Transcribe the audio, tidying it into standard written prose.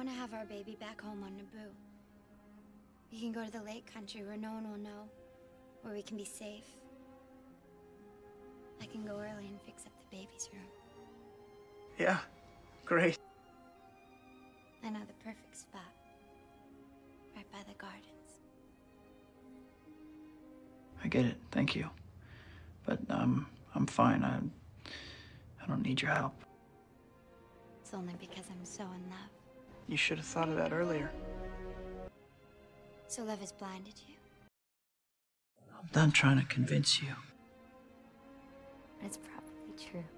want to have our baby back home on Naboo. We can go to the lake country where no one will know, where we can be safe. I can go early and fix up the baby's room. Yeah, great. I know the perfect spot. Right by the gardens. I get it, thank you. But I'm fine. I don't need your help. It's only because I'm so in love. You should have thought of that earlier. So love has blinded you? I'm done trying to convince you. It's probably true.